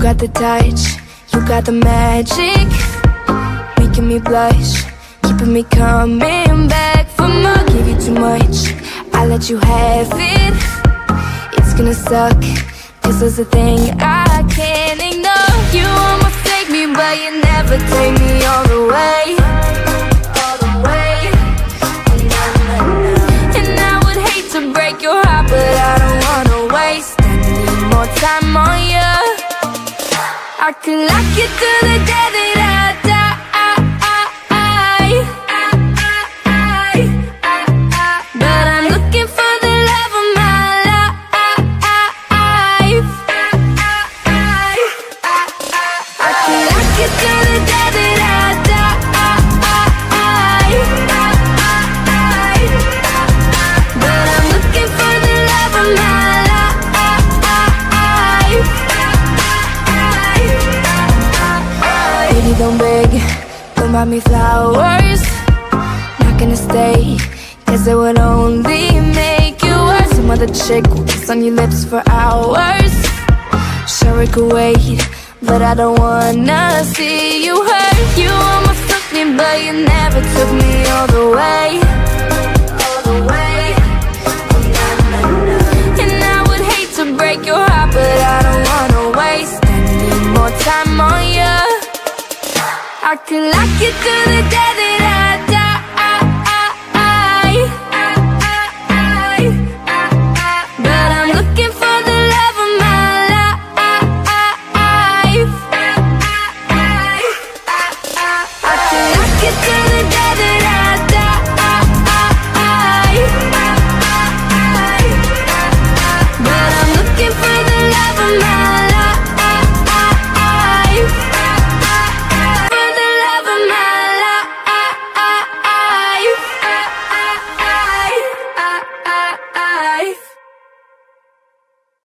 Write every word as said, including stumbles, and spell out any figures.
got the touch, you got the magic, making me blush, keeping me coming back for more. Give you too much, I let you have it. It's gonna suck, this is the thing I can't ignore. You almost take me, but you never take me all the way. All the way. And I would hate to break your heart, but I don't wanna waste any more time on you. I could lock you to the day that I die. But I'm looking for the love of my life. I could lock you to the day that I die. But I'm looking for the love of my life. Baby, don't beg, don't buy me flowers. Not gonna stay, cause it would only make you worse. Some other chick will kiss on your lips for hours. Sure, it could wait, but I don't wanna see you hurt. You almost took me, but you never took me all the way. All the way. And I would hate to break your heart, but I don't